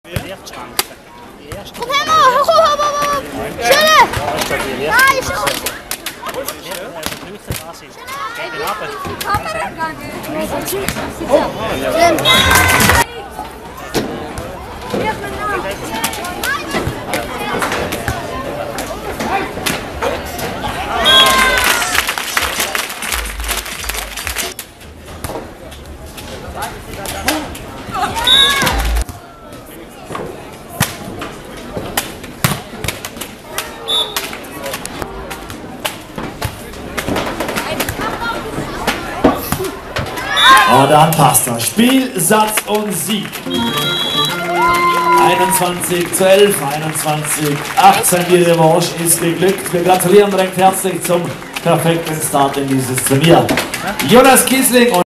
Kom her, mor! Schöne! Nein, schon! Und dann passt das. Spiel, Satz und Sieg. 21:12, 21:18. Die Revanche ist geglückt. Wir gratulieren recht herzlich zum perfekten Start in dieses Turnier. Jonas Kiesling und